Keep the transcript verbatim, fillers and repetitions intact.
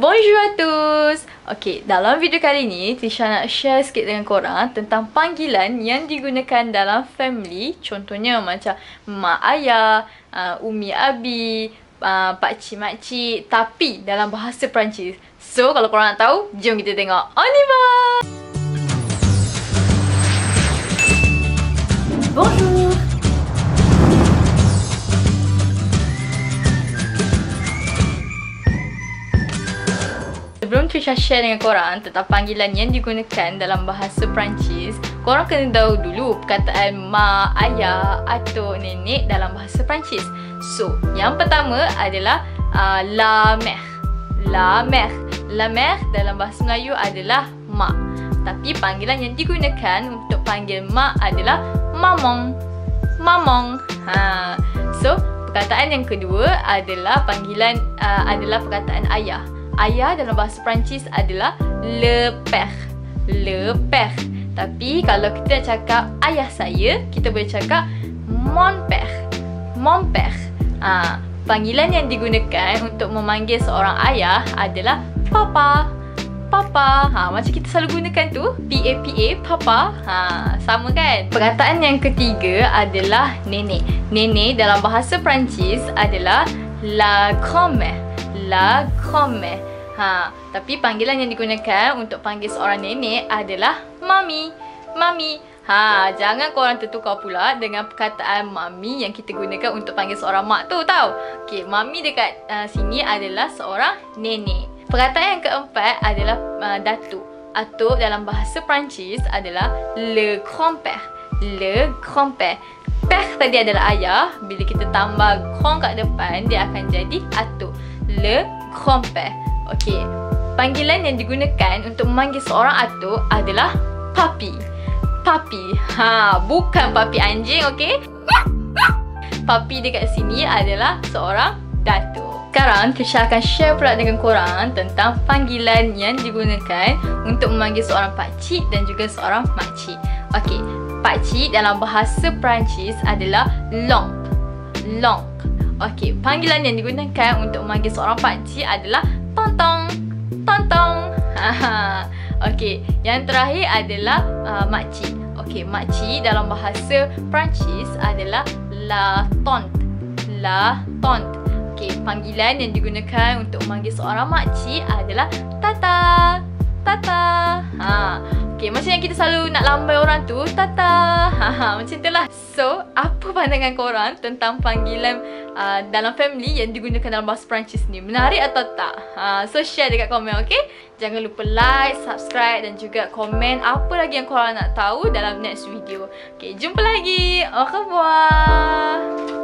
Bonjour à tous. Okay, dalam video kali ni Tisha nak share sikit dengan korang tentang panggilan yang digunakan dalam family. Contohnya macam mak ayah, uh, umi abi, uh, pakcik makcik, tapi dalam bahasa Perancis. So, kalau korang nak tahu, jom kita tengok. On y va! Bonjour. Sebelum Trisha share dengan korang tentang panggilan yang digunakan dalam bahasa Perancis, korang kena tahu dulu perkataan mak, ayah, atuk, nenek dalam bahasa Perancis. So, yang pertama adalah uh, la mère. La mère. La mère dalam bahasa Melayu adalah mak. Tapi panggilan yang digunakan untuk panggil mak adalah mamong. Mamong. Ha. So, perkataan yang kedua adalah panggilan uh, adalah perkataan ayah. Ayah dalam bahasa Perancis adalah le père. Le père. Tapi kalau kita nak cakap ayah saya, kita boleh cakap mon père. Mon père. Ha, panggilan yang digunakan untuk memanggil seorang ayah adalah papa. Papa. Ha, macam kita selalu gunakan tu, P A P A, papa. Ha, sama kan? Perkataan yang ketiga adalah nenek. Nenek dalam bahasa Perancis adalah la grand-mère. La grand-mère. Ha, tapi panggilan yang digunakan untuk panggil seorang nenek adalah mami. Mami. Ha, jangan korang tertukar pula dengan perkataan mami yang kita gunakan untuk panggil seorang mak tu, tau. Okey, mami dekat uh, sini adalah seorang nenek. Perkataan yang keempat adalah uh, datuk. Atuk dalam bahasa Perancis adalah le grand-père. Le grand-père. Père tadi adalah ayah. Bila kita tambah grand kat depan, dia akan jadi atuk. Le grand-père. Okey. Panggilan yang digunakan untuk memanggil seorang atuk adalah papi. Papi. Ha, bukan papi anjing, okey? Papi dekat sini adalah seorang datuk. Sekarang Trisha akan share pula dengan korang tentang panggilan yang digunakan untuk memanggil seorang pakcik dan juga seorang makcik. Okey. Pakcik dalam bahasa Perancis adalah l'oncle. L'oncle. Okey, panggilan yang digunakan untuk memanggil seorang pakcik adalah tontong. Tontong. Okey, yang terakhir adalah uh, makcik. Okey, makcik dalam bahasa Perancis adalah la tante. La tante. Okey, panggilan yang digunakan untuk memanggil seorang makcik adalah tata. Tata. Ha. Okey, macam yang kita selalu nak lambai orang tu, tata. Ha, ha, macam itulah. So, apa pandangan korang tentang panggilan uh, dalam family yang digunakan dalam bahasa Perancis ni? Menarik atau tak? Ha, so, share dekat komen, okey? Jangan lupa like, subscribe dan juga komen apa lagi yang korang nak tahu dalam next video. Okey, jumpa lagi. Au revoir.